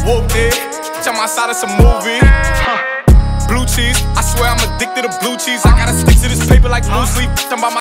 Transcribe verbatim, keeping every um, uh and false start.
whooped it. Bitch, I'm outside of some movie. Huh. Blue cheese, I swear I'm addicted to blue cheese. I gotta stick to this paper like blue sleep. I'm about my